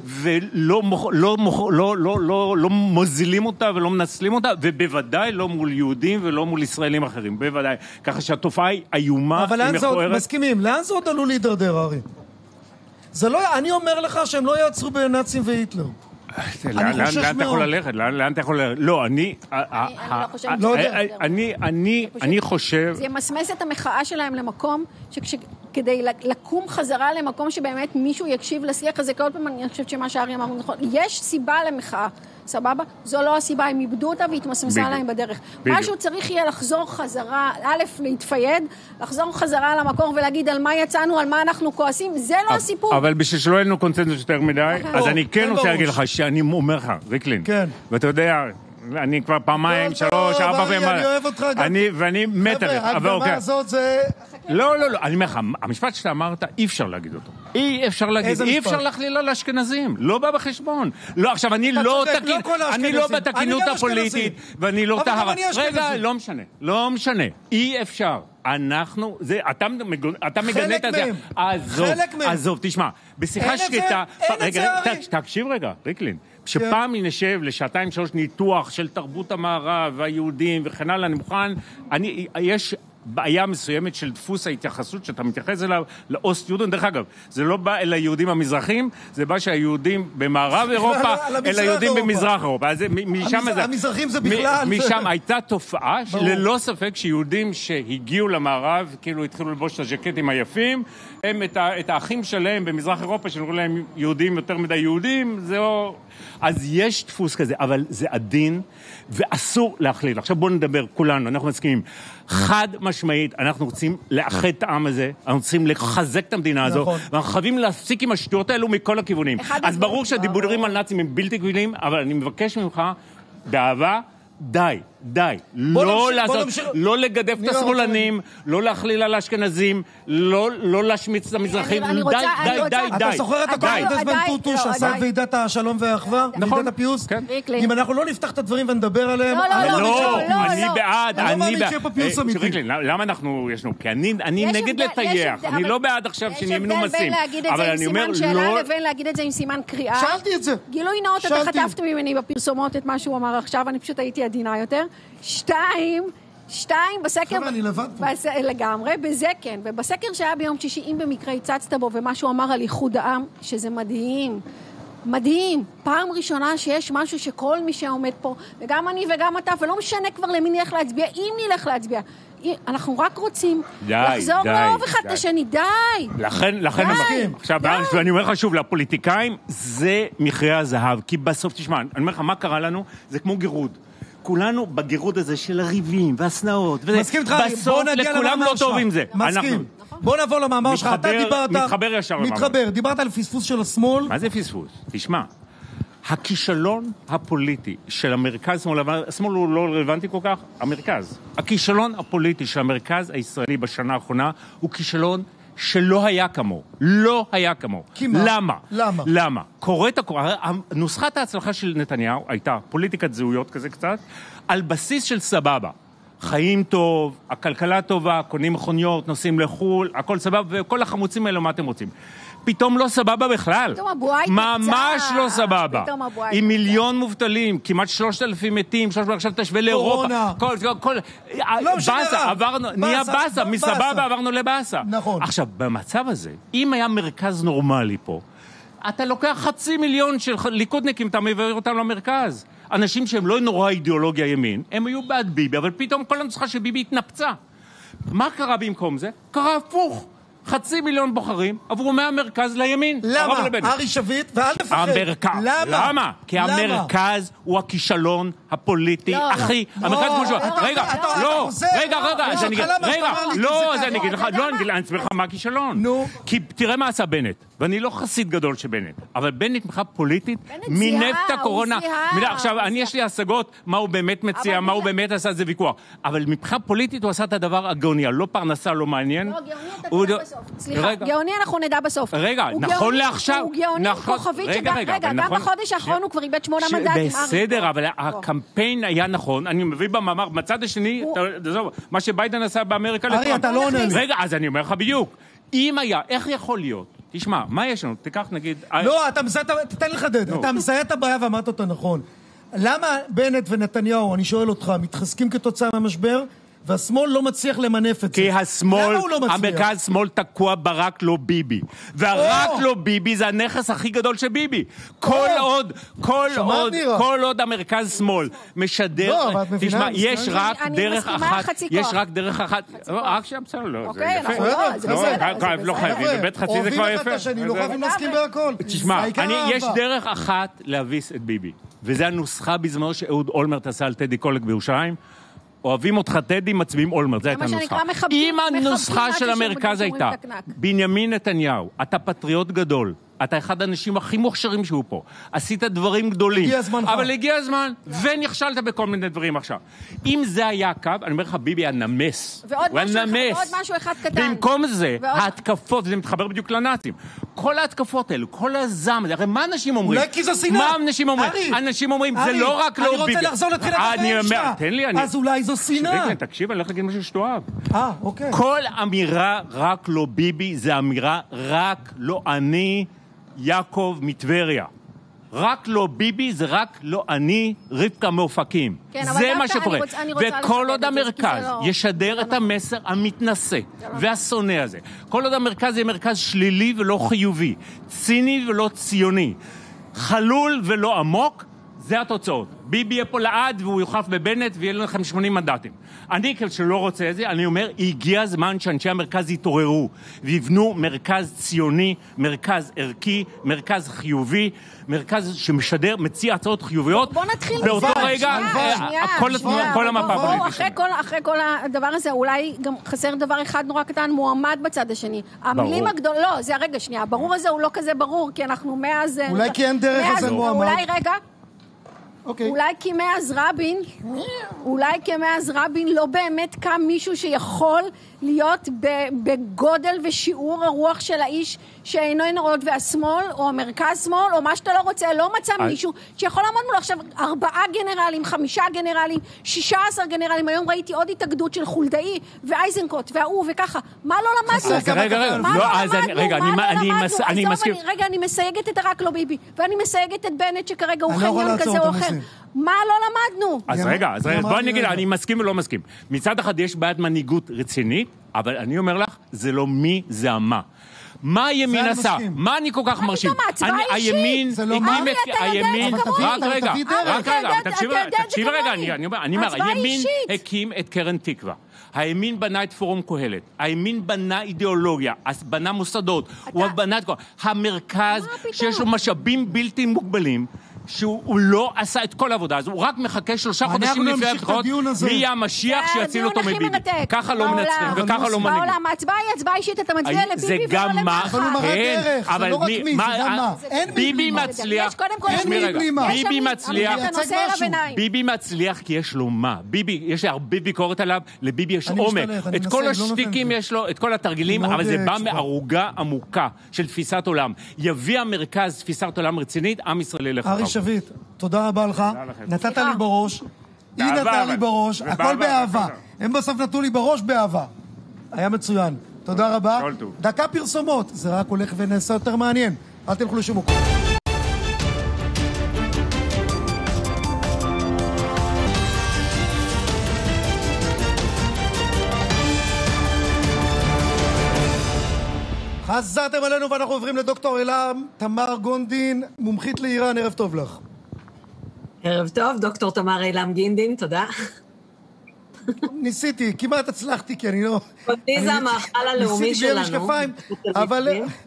ולא מוזילים אותה ולא מנצלים אותה, ובוודאי לא מול יהודים ולא מול ישראלים אחרים, בוודאי. ככה שהתופעה היא איומה, אבל לאן זה עוד, מסכימים, לאן זה עוד עלול להידרדר, ארי? זה לא, אני אומר לך שהם לא יעצרו בנאצים והיטלר. לאן אתה יכול ללכת? לאן אתה יכול ללכת? לא, אני חושב... זה ימסמס את המחאה שלהם למקום, כדי לקום חזרה למקום שבאמת מישהו יקשיב לשיח הזה, כל פעם אני חושבת שמה שארי אמר נכון, יש סיבה למחאה, סבבה? זו לא הסיבה, הם איבדו אותה והתמסמסה להם בדרך. משהו צריך יהיה לחזור חזרה, א', להתפייד, לחזור חזרה למקור ולהגיד על מה יצאנו, על מה אנחנו כועסים, זה לא הסיפור. אבל בשביל שלא היינו קונצנזוס יותר מדי, אז אני כן רוצה להגיד לך שאני אומר לך, ריקלין, ואתה יודע, אני כבר פעמיים, 3, 4 פעמים, אני אוהב אותך גם. ואני מת עליך. ההקדמה הזאת זה... לא, אני אומר לך, המשפט שאתה אמרת, אי אפשר להגיד אותו. אי אפשר להגיד, אי אפשר להכליל על אשכנזים, לא בא בחשבון. לא, עכשיו, אני לא בתקינות הפוליטית, ואני לא טהרה. רגע, לא משנה. אי אפשר. אתה מגנה את זה. עזוב, תשמע, בשיחה שקטה... תקשיב רגע, ריקלין. שפעם נשב לשעתיים 3 ניתוח של תרבות המערב והיהודים וכן הלאה, אני מוכן, יש בעיה מסוימת של דפוס ההתייחסות שאתה מתייחס אליו לאוסט יהודון, דרך אגב, זה לא בא אל היהודים המזרחים, זה בא שהיהודים במערב אירופה, אל היהודים במזרח אירופה. המזרחים זה בכלל. משם הייתה תופעה, ללא ספק שיהודים שהגיעו למערב, כאילו התחילו לבוש את הז'קטים היפים, הם את האחים שלהם במזרח אירופה, שנראו להם יהודים יותר מדי יהודים, זהו... אז יש דפוס כזה, אבל זה עדין, ואסור להכליל. עכשיו בואו נדבר, כולנו, אנחנו מסכימים. חד משמעית, אנחנו רוצים לאחד את העם הזה, אנחנו רוצים לחזק את המדינה הזו, ואנחנו חייבים להפסיק עם השטויות האלו מכל הכיוונים. אז ברור שהדיבורים על נאצים הם בלתי קבילים, אבל אני מבקש ממך, באהבה, די. לא לגדף את השמאלנים, לא להכליל על האשכנזים, לא להשמיץ את המזרחים, די. אתה זוכר את הקונגרס בן טוטו שעשה ועידת השלום והאחווה? ועידת הפיוס? אם אנחנו לא נפתח את הדברים ונדבר עליהם... לא, אני בעד. למה אנחנו ישנו? כי אני נגד לטייח, אני לא בעד עכשיו שנהיה מנומסים. אבל אני אומר, לא... יש הבדל בין להגיד את זה עם סימן שאלה לבין להגיד את זה עם סימן קריאה. שאלתי את זה. גילוי נאות, אתה חטפת ממני בפרסומות את מה שהוא אמר עכשיו, אני פשוט הייתי עדינה יותר. 2, בסקר... אני לבד פה. לגמרי, בזה כן. ובסקר שהיה ביום שישי, אם במקרה הצצת בו, ומה שהוא אמר על איחוד העם, שזה מדהים. פעם ראשונה שיש משהו שכל מי שעומד פה, וגם אני וגם אתה, ולא משנה כבר למי נלך להצביע, אם נלך להצביע. אנחנו רק רוצים לחזור לאהוב אחד את השני, די. לכן המחכים. עכשיו, ואני אומר לך שוב, לפוליטיקאים, זה מכריע הזהב. כי בסוף, תשמע, אני אומר לך, מה קרה לנו? זה כמו גירוד. כולנו בגירוד הזה של הריבים והסנאות. מסכים איתך, בוא נגיע למאמר שלך. מסכים. בוא נעבור למאמר שלך. אתה דיברת... מתחבר ישר למאמר. דיברת על פספוס של השמאל. מה זה פספוס? תשמע, הכישלון הפוליטי של המרכז, השמאל הוא לא רלוונטי כל כך, המרכז. הכישלון הפוליטי של המרכז הישראלי בשנה האחרונה הוא כישלון שלא היה כמו. לא היה כמו. למה? נוסחת ההצלחה של נתניהו הייתה פוליטיקת זהויות כזה קצת, על בסיס של סבבה. חיים טוב, הכלכלה טובה, קונים מכוניות, נוסעים לחול, הכל סבבה, וכל החמוצים האלה, מה אתם רוצים? פתאום לא סבבה בכלל. ממש לא סבבה. עם 1,000,000 מובטלים, כמעט 3,000 מתים, עכשיו תשווה לאירופה. באסה, נהיה באסה, מסבבה עברנו לבאסה. עכשיו, במצב הזה, אם היה מרכז נורמלי פה, אתה לוקח 500,000 של ליכודניקים, אתה מעביר אותם למרכז. אנשים שהם לא נורא אידיאולוגיה ימין, הם היו בעד ביבי, אבל פתאום כל הנוסחה של ביבי התנפצה. מה קרה במקום זה? קרה הפוך. 500,000 בוחרים עברו מהמרכז לימין. למה? ארי שביט, ואל תפחד. למה? כי המרכז הוא הכישלון הפוליטי הכי... רגע, אני אגיד לך, אני אסביר לך מה הכישלון. כי תראה מה עשה בנט, ואני לא חסיד גדול שבנט, אבל בנט מבחינה פוליטית, מנפט הקורונה. עכשיו, אני יש לי השגות מה הוא באמת מציע, מה הוא באמת עשה, זה ויכוח. אבל מבחינה פוליטית הוא עשה את הדבר הגאוני, לא פרנסה, לא מעניין. סליחה, גאוני אנחנו נדע בסוף. רגע, נכון לעכשיו. הוא גאוני כוכבית גם בחודש האחרון הוא כבר איבד 8 מנדטים. בסדר, אבל הקמפיין היה נכון. אני מביא במאמר, בצד השני, מה שביידן עשה באמריקה... ארי, אתה לא עונה לי. רגע, אז אני אומר לך בדיוק. אם היה, איך יכול להיות? תשמע, מה יש לנו? תיקח נגיד... לא, תתן לחדד. אתה מזהה את הבעיה ואמרת אותה נכון. למה בנט ונתניהו, אני שואל אותך, מתחזקים כתוצאה מהמשבר, והשמאל לא מצליח למנף את זה. כי השמאל, למה הוא לא מצליח? המרכז שמאל תקוע ברק לא ביבי. והרק לא ביבי זה הנכס הכי גדול של ביבי. כל עוד המרכז שמאל משדר... לא, אבל את מבינה... תשמע, יש רק דרך אחת... יש רק דרך אחת... רק שם, בסדר, לא, זה יפה. לא חייבים, בבית חצי זה כבר יפה. אוהבים אחד את השני, לא חייבים להסכים בהכל. תשמע, יש דרך אחת להביס את ביבי. וזה הנוסחה בזמנו שאהוד אולמרט עשה על טדי קולק בירושלים. אוהבים אותך טדי, מצביעים אולמרט, זו הייתה הנוסחה. אם הנוסחה של המרכז הייתה, בנימין נתניהו, אתה פטריוט גדול, אתה אחד האנשים הכי מוכשרים שהוא פה, עשית דברים גדולים, אבל הגיע הזמן, ונכשלת בכל מיני דברים עכשיו. אם זה היה הקו, אני אומר לך, ביבי היה נמס. ועוד משהו אחד קטן. במקום זה, ההתקפות, זה מתחבר בדיוק לנאצים. כל ההתקפות האלו, כל הזעם, הרי מה אנשים אומרים? אולי כי זה שנאה. מה אנשים אומרים? אנשים אומרים, זה לא רק לא ביבי. אני רוצה לחזור לתחילת החיים שלך. תן לי, אז אולי זו שנאה. תקשיב, אני הולך להגיד משהו שתאהב. אוקיי. כל אמירה רק לא ביבי, זה אמירה רק לא אני, יעקב מטבריה. רק לא ביבי זה רק לא אני, רבקה מאופקים. זה מה שקורה. וכל עוד המרכז ישדר את המסר המתנשא והשונא הזה, כל עוד המרכז יהיה מרכז שלילי ולא חיובי, ציני ולא ציוני, חלול ולא עמוק, זה התוצאות. ביבי יהיה פה לעד והוא יוחלף בבנט ויהיה לכם 80 מנדטים. אני שלא רוצה את זה, אני אומר, הגיע הזמן שאנשי המרכז יתעוררו ויבנו מרכז ציוני, מרכז ערכי, מרכז חיובי, מרכז שמשדר, מציע הצעות חיוביות. בוא נתחיל באותו רגע, כל המפה הפוליטית. אחרי כל הדבר הזה, אולי גם חסר דבר אחד נורא קטן, מועמד בצד השני. המילים הגדולות, לא, זה הרגע שנייה, הברור הזה הוא לא כזה ברור, כי אנחנו מאז... אולי כי אין דרך הזה מועמד. אולי רגע... אולי כי מאז רבין לא באמת קם מישהו שיכול להיות בגודל ושיעור הרוח של האיש שאינו נראות והשמאל או המרכז שמאל או מה שאתה לא רוצה, לא מצא מישהו שיכול לעמוד מולו. עכשיו 4 גנרלים, 5 גנרלים, 16 גנרלים, היום ראיתי עוד התאגדות של חולדאי ואייזנקוט והוא וככה, מה לא למדנו? רגע, אני מסייגת את הרק לא ביבי ואני מסייגת את בנט שכרגע הוא חניון כזה או אחר. מה לא למדנו? אז רגע, בואי נגיד, אני מסכים ולא מסכים. מצד אחד יש בעיית מנהיגות רצינית, אבל אני אומר לך, זה לא מי, זה המה. מה הימין עשה? מה אני כל כך מרשים? הימין, תקשיב רגע, אני אומר, הימין הקים את קרן תקווה. הימין בנה את פורום קהלת, הימין בנה אידיאולוגיה, בנה מוסדות, הוא בנה את כל... המרכז שיש לו משאבים בלתי מוגבלים, שהוא לא עשה את כל העבודה, אז הוא רק מחכה 3 חודשים לפני הבחירות, מי יהיה המשיח שיציל אותו מביבי. ככה לא מנצחים, וככה לא מנהיגים. בעולם, ההצבעה היא הצבעה אישית, אתה מצביע לביבי זה גם מה, אבל הוא מראה דרך, זה לא רק מי, זה גם מה. ביבי מצליח, ביבי מצליח כי יש לו מה. ביבי, יש הרבה ביקורת עליו, לביבי יש עומק. את כל השתיקים יש לו, את כל התרגילים, אבל זה בא מערוגה עמוקה של תפיסת עולם. יביא המרכז תפיסת עולם רצינית, עם ישראל ילך אחריו. שביט, תודה רבה לך, נתת לי בראש, היא נתנה לי בראש, הכל באהבה, הם בסוף נתנו לי בראש באהבה, היה מצוין, תודה רבה, דקה פרסומות, זה רק הולך ונעשה יותר מעניין, אל תלכו לשום מקום. חזרתם עלינו ואנחנו עוברים לדוקטור אילם תמר גונדין, מומחית לאיראן, ערב טוב לך. ערב טוב, דוקטור תמר אילם גינדין, תודה. ניסיתי, כמעט הצלחתי, כי אני לא... אותי זה המאכל הלאומי שלנו. ניסיתי בלי המשקפיים, אבל...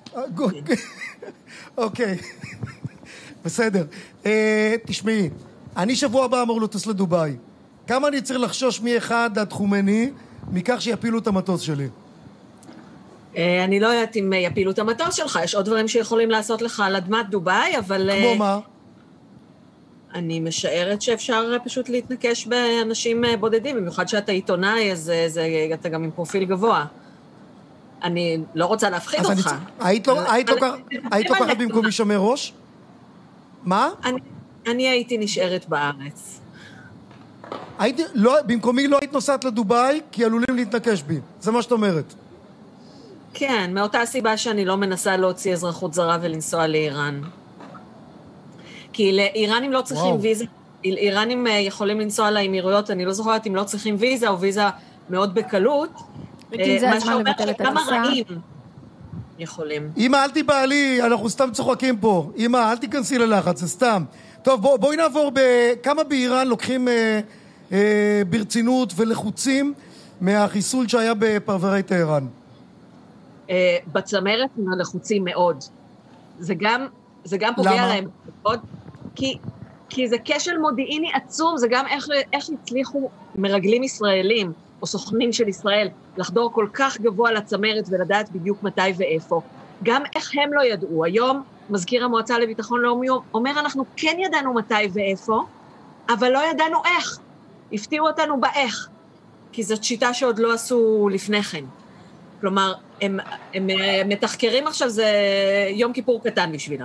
אוקיי, בסדר. תשמעי, אני שבוע הבא אמור לטוס לדובאי. כמה אני צריך לחשוש מאחד עד חומני מכך שיפילו את המטוס שלי? אני לא יודעת אם יפילו את המטוס שלך, יש עוד דברים שיכולים לעשות לך על אדמת דובאי, אבל... כמו מה? אני משערת שאפשר פשוט להתנקש באנשים בודדים, במיוחד שאתה עיתונאי, אז אתה גם עם פרופיל גבוה. אני לא רוצה להפחיד אותך. היית לוקחת במקומי שומר ראש? מה? אני הייתי נשארת בארץ. במקומי לא היית נוסעת לדובאי, כי עלולים להתנקש בי. זה מה שאת אומרת. כן, מאותה סיבה שאני לא מנסה להוציא אזרחות זרה ולנסוע לאיראן. כי לאיראנים לא צריכים ויזה, איראנים יכולים לנסוע לאמירויות, אני לא זוכרת אם לא צריכים ויזה או ויזה מאוד בקלות, מה שאומר שגם הרעים יכולים. אמא, אל תיבעלי, אנחנו סתם צוחקים פה. אמא, אל תיכנסי ללחץ, זה סתם. טוב, בואי נעבור כמה באיראן לוקחים ברצינות ולחוצים מהחיסול שהיה בפרברי טהרן. בצמרת הם לחוצים מאוד. זה גם פוגע להם מאוד, כי זה כשל מודיעיני עצום, זה גם איך הצליחו מרגלים ישראלים, או סוכנים של ישראל, לחדור כל כך גבוה לצמרת ולדעת בדיוק מתי ואיפה. גם איך הם לא ידעו. היום מזכיר המועצה לביטחון לאומי אומר, אנחנו כן ידענו מתי ואיפה, אבל לא ידענו איך. הפתיעו אותנו באיך. כי זאת שיטה שעוד לא עשו לפני כן. כלומר, הם מתחקרים עכשיו, זה יום כיפור קטן בשבילם.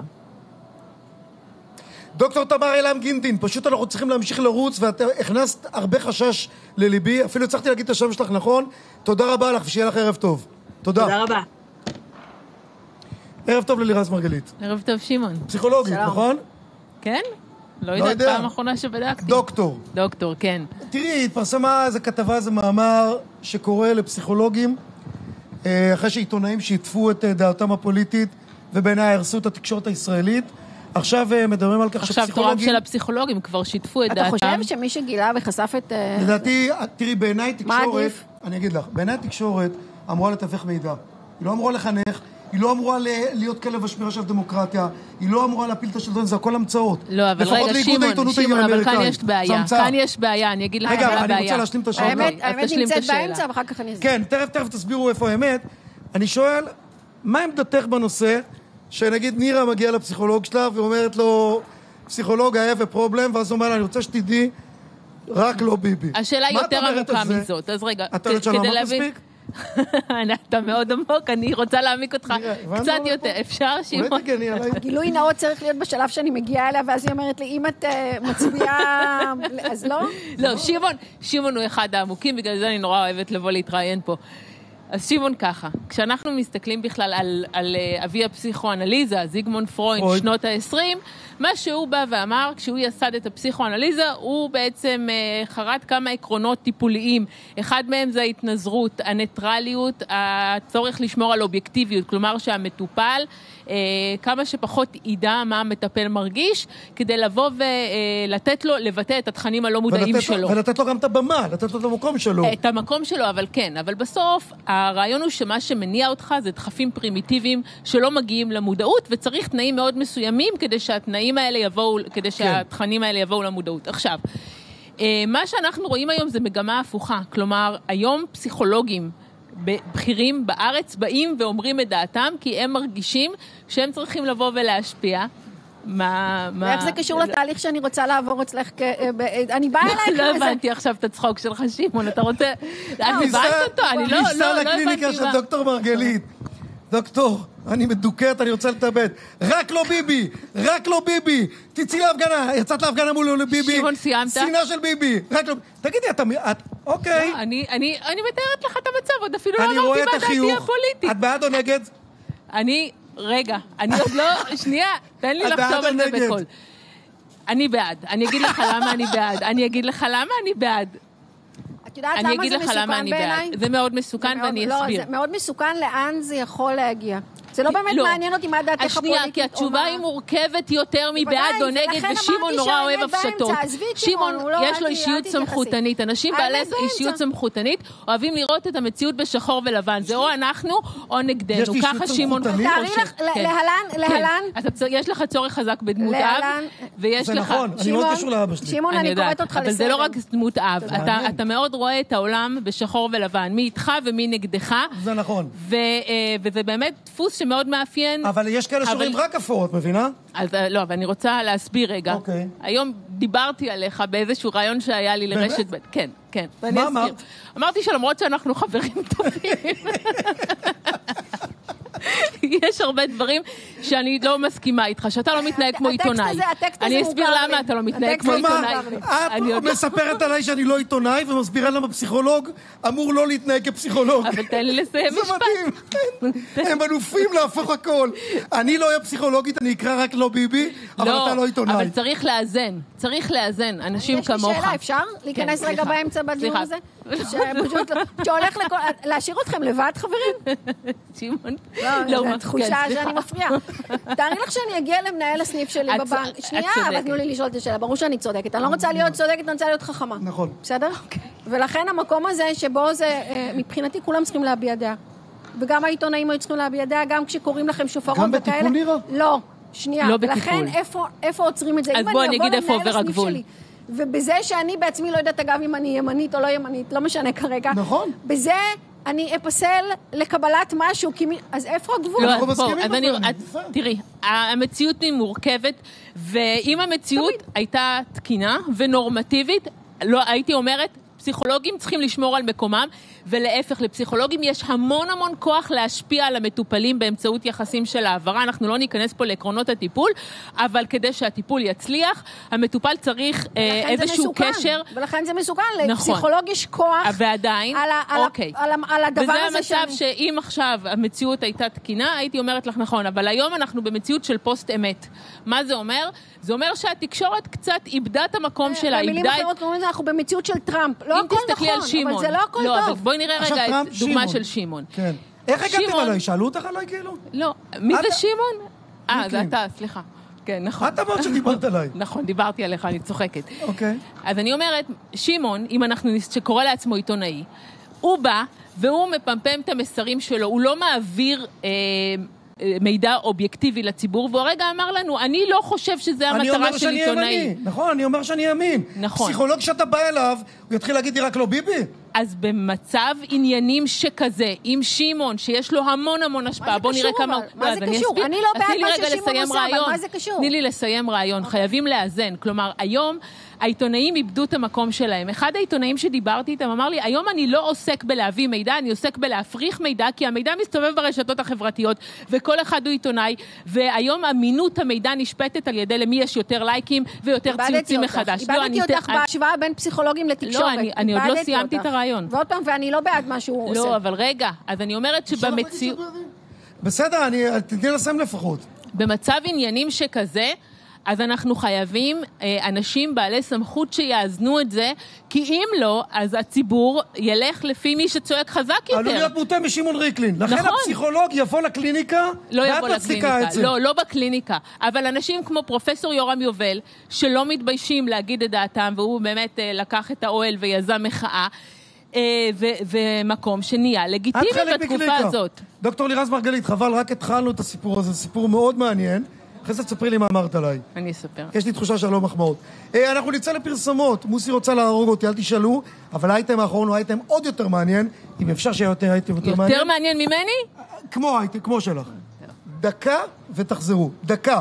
דוקטור תמר אילם גינדין, פשוט אנחנו צריכים להמשיך לרוץ, ואת הכנסת הרבה חשש לליבי, אפילו הצלחתי להגיד את השם שלך נכון. תודה רבה לך, ושיהיה לך ערב טוב. תודה. תודה רבה. ערב טוב ללירז מרגלית. ערב טוב, שמעון. פסיכולוגית, נכון? כן? לא יודעת, פעם האחרונה שבדקתי. דוקטור, כן. תראי, התפרסמה איזה כתבה, איזה מאמר שקורא לפסיכולוגים, אחרי שעיתונאים שיתפו את דעתם הפוליטית, ובעיניי הרסו את התקשורת הישראלית. עכשיו מדברים על כך שפסיכולוגים... עכשיו תורם של הפסיכולוגים כבר שיתפו את דעתם. אתה חושב שמי שגילה וחשף את... לדעתי, תראי, בעיניי תקשורת... אני אגיד לך, בעיניי תקשורת אמורה לתווך מידע. היא לא אמורה לחנך, היא לא אמורה להיות כלב השמירה של הדמוקרטיה, היא לא אמורה להפיל את השלטון, זה הכל המצאות. לא, אבל רגע, שמעון, אבל כאן יש בעיה. כאן יש בעיה, אני אגיד לך מה הבעיה. רגע, אני רוצה להשלים את השאלה. האמת נמצאת באמצע, ואחר כך אני... כן, תכף תסבירו איפה האמת. אני שואל, מה עמדתך בנושא שנגיד נירה מגיעה לפסיכולוג שלה ואומרת לו, פסיכולוג, I have a problem, ואז הוא אומר לה, אני רוצה שתדעי, רק לא ביבי. השאלה יותר עמוקה מזאת, אז רגע, אתה יודעת שאני לא מספיק? אתה מאוד עמוק, אני רוצה להעמיק אותך קצת יותר, אפשר שמעון? גילוי נאות צריך להיות בשלב שאני מגיעה אליה, ואז היא אומרת לי, אם את מצביעה, אז לא? לא, שמעון הוא אחד העמוקים, בגלל זה אני נורא אוהבת לבוא להתראיין פה. אז שמעון ככה, כשאנחנו מסתכלים בכלל על אבי הפסיכואנליזה, זיגמונד פרויד, שנות ה-20, מה שהוא בא ואמר, כשהוא יסד את הפסיכואנליזה, הוא בעצם חרד כמה עקרונות טיפוליים. אחד מהם זה ההתנזרות, הניטרליות, הצורך לשמור על אובייקטיביות, כלומר שהמטופל כמה שפחות ידע מה המטפל מרגיש, כדי לבוא ולתת לו, לבטא את התכנים הלא מודעים שלו. ולתת לו גם את הבמה, לתת לו את המקום שלו. את המקום שלו, אבל כן. אבל בסוף, הרעיון הוא שמה שמניע אותך זה דחפים פרימיטיביים שלא מגיעים למודעות, וצריך תנאים מאוד מסוימים כדי שהתנאים האלה יבואו, כדי שהתכנים האלה יבואו למודעות. עכשיו, מה שאנחנו רואים היום זה מגמה הפוכה. כלומר, היום פסיכולוגים בכירים בארץ באים ואומרים את דעתם, כי הם מרגישים שהם צריכים לבוא ולהשפיע. ואיך זה קשור לתהליך שאני רוצה לעבור אצלך? אני באה אליי... לא הבנתי עכשיו את הצחוק שלך, שמעון, אתה רוצה... אני הבנת אותו, אני לא הבנתי... ניסה לקליניקה של דוקטור מרגלית. דוקטור, אני מדוקרת, אני רוצה לתאבד. רק לא ביבי, רק לא ביבי. תצאי להפגנה, יצאת להפגנה מול ביבי. שמעון, סיימת? שנאה של ביבי. רק לא... תגידי, את... אוקיי. אני מתארת לך את המצב, עוד אפילו לא אמרתי מה דעתי הפוליטית. את בעד או נגד? רגע, אני עוד לא... שנייה, תן לי לחשוב על זה בכל. אני בעד. אני אגיד לך למה אני בעד. את יודעת למה זה מסוכן בעיניי? זה מאוד מסוכן ואני אסביר. זה מאוד מסוכן לאן זה יכול להגיע. זה לא באמת מעניין אותי מה דעתך הפוליטית. השנייה, כי התשובה היא מורכבת יותר מבעד או נגד, ושמעון נורא אוהב הפשטות. שמעון, יש לו אישיות סמכותנית. אנשים בעלי אישיות סמכותנית אוהבים לראות את המציאות בשחור ולבן. זה או אנחנו או נגדנו. ככה שמעון... להלן. יש לך צורך חזק בדמות אב, ויש לך... זה נכון, אני מאוד קשור לאבא שלי. שמעון, אני קוראת אותך לסדר. אבל זה לא רק דמות אב. אתה מאוד רואה את העולם בשחור ולבן. מי איתך ומי נגדך. זה נכון. וזה באמת דפוס מאוד מאפיין. אבל יש כאלה שרואים רק אפורות, מבינה? אז לא, אבל אני רוצה להסביר רגע. אוקיי. היום דיברתי עליך באיזשהו רעיון שהיה לי לרשת... כן, כן. מה אמרת? אמרתי שלמרות שאנחנו חברים טובים. יש הרבה דברים שאני לא מסכימה איתך, שאתה לא מתנהג כמו עיתונאי. אני אסביר למה אתה לא מתנהג כמו עיתונאי. את מספרת עליי שאני לא עיתונאי, ומסבירה למה פסיכולוג אמור לא להתנהג כפסיכולוג. אבל תן לי לסיים משפט. זה מדהים. הם אלופים להפוך הכל. אני לא אהיה פסיכולוגית, אני אקרא רק לא ביבי, אבל אתה לא עיתונאי. אבל צריך לאזן. צריך לאזן. אנשים כמוך. יש לי שאלה, אפשר להיכנס רגע באמצע בדיון הזה? פשוט שהולך להשאיר אתכם לבד, חברים? שמעון. לא, זו תחושה שאני מפריעה. תארי לך שאני אגיע למנהל הסניף שלי בבנק. שנייה, אבל תנו לי לשאול את השאלה. ברור שאני צודקת. אני לא רוצה להיות צודקת, אני רוצה להיות חכמה. נכון. בסדר? ולכן המקום הזה שבו זה, מבחינתי כולם צריכים להביע דעה. וגם העיתונאים היו צריכים להביע דעה, גם כשקוראים לכם שופרות וכאלה. גם בטיפול נראה? לא. שנייה. לא בטיפול. ולכן איפה עוצרים את זה? אז בואי נגיד איפה עובר הגבול. ובזה שאני בעצמי לא יודעת, אגב, אם אני ימנית או לא ימנית, לא משנה כרגע. נכון. בזה אני אפסל לקבלת משהו, אז איפה הגבול? לא, אז בואו, תראי, המציאות היא מורכבת, ואם המציאות הייתה תקינה ונורמטיבית, לא הייתי אומרת, פסיכולוגים צריכים לשמור על מקומם, ולהפך, לפסיכולוגים יש המון המון כוח להשפיע על המטופלים באמצעות יחסים של העברה. אנחנו לא ניכנס פה לעקרונות הטיפול, אבל כדי שהטיפול יצליח, המטופל צריך איזשהו קשר. ולכן זה מסוכן. לפסיכולוג יש כוח ועדיין, על הדבר הזה. וזה המצב שאם עכשיו המציאות הייתה תקינה, הייתי אומרת לך נכון, אבל היום אנחנו במציאות של פוסט אמת. מה זה אומר? זה אומר שהתקשורת קצת איבדה את המקום שלה. במילים אחרות, אנחנו במציאות של טראמפ. לא הכל נכון, אבל זה לא הכל טוב. בואי נראה רגע את דוגמה של שמעון. כן. איך הגעתם עליי? שאלו אותך עליי כאילו? לא. מי זה שמעון? זה אתה, סליחה. כן, נכון. את אמרת שדיברת עליי. נכון, דיברתי עליך, אני צוחקת. אוקיי. אז אני אומרת, שמעון, אם אנחנו, שקורא לעצמו עיתונאי, הוא בא והוא מפמפם את המסרים שלו, הוא לא מעביר מידע אובייקטיבי לציבור, והוא הרגע אמר לנו, אני לא חושב שזה המטרה של עיתונאי. נכון, אני אומר שאני אמין. נכון. פסיכולוג שאתה בא אליו, הוא יתחיל להגיד לי רק לא ביבי? אז במצב עניינים שכזה, עם שמעון, שיש לו המון המון השפעה, בוא נראה כמה... מה זה קשור? אני לא בעד מה ששמעון עושה, אבל מה זה קשור? תני לי לסיים רעיון, חייבים לאזן. כלומר, היום העיתונאים איבדו את המקום שלהם. אחד העיתונאים שדיברתי איתם אמר לי, היום אני לא עוסק בלהביא מידע, אני עוסק בלהפריך מידע, כי המידע מסתובב ברשתות החברתיות, וכל אחד הוא עיתונאי, והיום אמינות המידע נשפטת על ידי למי יש יותר לייקים ויותר ציוצים מחדש. איבדתי אותך בהשוואה בין פסיכולוגים לתקשורת. לא, אני עוד לא סיימתי את הרעיון. ועוד פעם, ואני לא בעד מה שהוא עושה. לא, אבל רגע, אז אני אומרת שבמציאות... בסדר, תתני לסיים לפחות. במצב עניינים שכזה, אז אנחנו חייבים אנשים בעלי סמכות שיאזנו את זה, כי אם לא, אז הציבור ילך לפי מי שצועק חזק יותר. עלול להיות מוטה משמעון ריקלין. לכן נכון. הפסיכולוג יבוא לקליניקה, לא יבוא לקליניקה. לא בקליניקה. אבל אנשים כמו פרופסור יורם יובל, שלא מתביישים להגיד את דעתם, והוא באמת לקח את האוהל ויזם מחאה, ומקום שנהיה לגיטימי בתקופה הזאת. דוקטור לירז מרגלית, חבל, רק התחלנו את הסיפור הזה, סיפור מאוד מעניין. אחרי זה תספרי לי מה אמרת עליי. אני אספר. יש לי תחושה שלא מחמאות. אנחנו נצא לפרסומות. מוסי רוצה להרוג אותי, אל תשאלו, אבל האייטם האחרון הוא האייטם עוד יותר מעניין. אם אפשר שיהיה יותר האייטם יותר מעניין. יותר מעניין ממני? כמו האייטם, כמו שלך. דקה ותחזרו. דקה.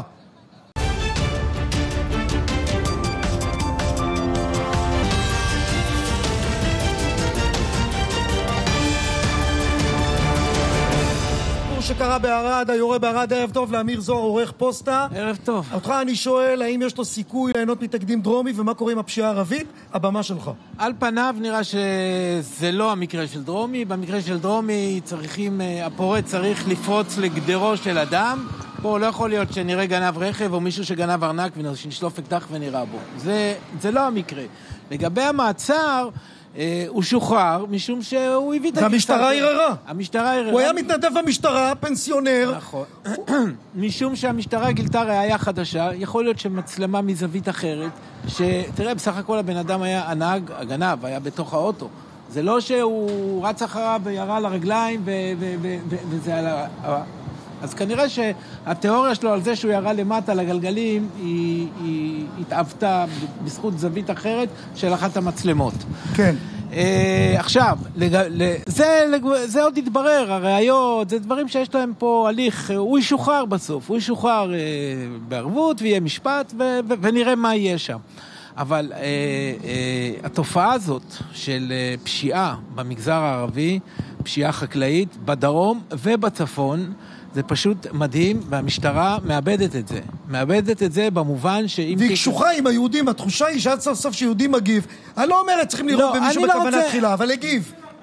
שקרה בערד, היורה בערד, ערב טוב לאמיר זוהר, עורך פוסטה. ערב טוב. אותך אני שואל, האם יש לו סיכוי ליהנות מתקדים דרומי, ומה קורה עם הפשיעה הערבית? הבמה שלך. על פניו נראה שזה לא המקרה של דרומי. במקרה של דרומי הפורט צריך לפרוץ לגדרו של אדם. פה לא יכול להיות שנראה גנב רכב, או מישהו שגנב ארנק ונשלוף אקדח ונראה בו. זה לא המקרה. לגבי המעצר, הוא שוחרר, משום שהוא הביא את והמשטרה ערערה. המשטרה ערערה. הוא היה מתנדב במשטרה, פנסיונר. נכון. משום שהמשטרה גילתה ראייה חדשה, יכול להיות שמצלמה מזווית אחרת, שתראה, בסך הכל הבן אדם היה הנהג, הגנב, היה בתוך האוטו. זה לא שהוא רץ אחריו וירה לרגליים וזה על אז כנראה שהתיאוריה שלו על זה שהוא ירה למטה לגלגלים היא התאבתה בזכות זווית אחרת של אחת המצלמות. כן. עכשיו, זה עוד יתברר, הראיות, זה דברים שיש להם פה הליך, הוא ישוחרר בסוף, הוא ישוחרר בערבות ויהיה משפט ונראה מה יהיה שם. אבל התופעה הזאת של פשיעה במגזר הערבי, פשיעה חקלאית, בדרום ובצפון, זה פשוט מדהים, והמשטרה מאבדת את זה. מאבדת את זה במובן שאם... והיא קשוחה עם היהודים, התחושה היא שעד סוף סוף שיהודים מגיב. אני לא אומרת צריכים לראות במישהו בכוונה תחילה, אבל הגיב.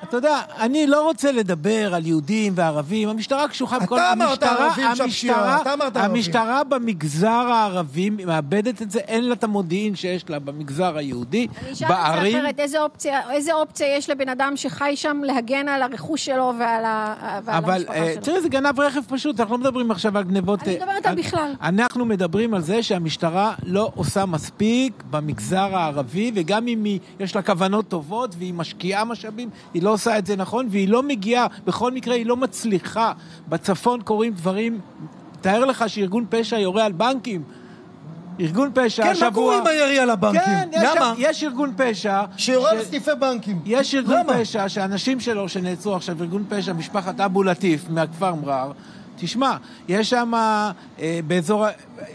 אתה יודע, אני לא רוצה לדבר על יהודים וערבים, המשטרה קשוחה בכל... אתה אמרת ערבים שם פשיעה, אתה אמרת ערבים. המשטרה במגזר הערבי מאבדת את זה, אין לה את המודיעין שיש לה במגזר היהודי, בערים... אני אשאל את זה אחרת, איזה אופציה יש לבן אדם שחי שם להגן על הרכוש שלו ועל המשפחה שלו? תראה, זה גנב רכב פשוט, אנחנו לא מדברים עכשיו על גנבות... אני מדברת על בכלל. אנחנו מדברים על זה שהמשטרה לא עושה מספיק במגזר הערבי, וגם אם יש לה כוונות טובות והיא משקיעה משאבים, היא לא עושה את זה נכון, והיא לא מגיעה, בכל מקרה היא לא מצליחה. בצפון קוראים דברים, תאר לך שארגון פשע יורה על בנקים, ארגון פשע, כן, מה קורה עם הירי על הבנקים? כן, למה? יש ארגון פשע... שיורה על סניפי בנקים. יש ארגון פשע, שאנשים שלו שנעצרו עכשיו, ארגון פשע, משפחת אבו לטיף, מהכפר מרר, תשמע, יש שם באזור...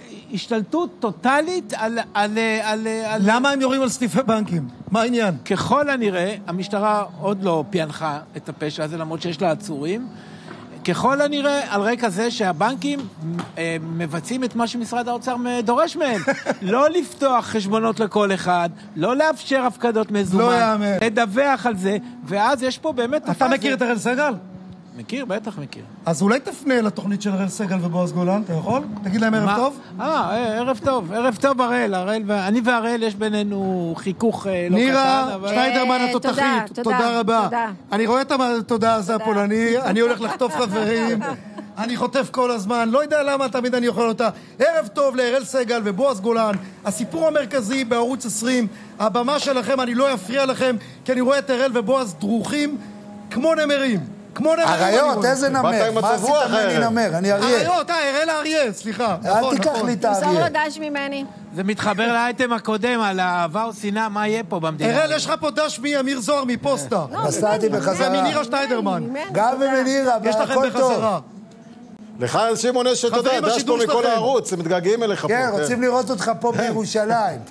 השתלטות טוטלית על... למה הם יורים על סניפי בנקים? מה העניין? ככל הנראה, המשטרה עוד לא פענחה את הפשע הזה, למרות שיש לה עצורים. ככל הנראה, על רקע זה שהבנקים מבצעים את מה שמשרד האוצר דורש מהם. לא לפתוח חשבונות לכל אחד, לא לאפשר הפקדות מזומן, לא יאמן. לדווח על זה, ואז יש פה באמת... אתה מכיר את הראל סגל? מכיר, בטח מכיר. אז אולי תפנה לתוכנית של הראל סגל ובועז גולן, אתה יכול? תגיד להם ערב טוב? ערב טוב. ערב טוב הראל. אני והראל יש בינינו חיכוך לא קטן. נירה שניידרמן התותחית, תודה רבה. אני רואה את התודה הזה הפולני, אני הולך לחטוף חברים, אני חוטף כל הזמן, לא יודע למה תמיד אני אוכל אותה. ערב טוב להראל סגל ובועז גולן, הסיפור המרכזי בערוץ 20, הבמה שלכם, אני לא אפריע לכם, כי אני רואה את הראל ובועז דרוכים כמו נמרים. אריות, איזה נמר? מה עשית ממני נמר? אני אריה. אריות, הראל האריה, סליחה. אל תיקח לי את האריה. תמסור לו דש ממני. זה מתחבר לאייטם הקודם, על אהבה או שנאה, מה יהיה פה במדינה. הראל, יש לך פה דש מאמיר זוהר מפוסטה. נסעתי בחזרה. מנירה שניידרמן. גם ממנירה, יש לכם בחזרה. לך, שמעון, יש, אתה יודע, דש פה מכל הערוץ, הם מתגעגעים אליך פה. כן, רוצים לראות אותך פה בירושלים.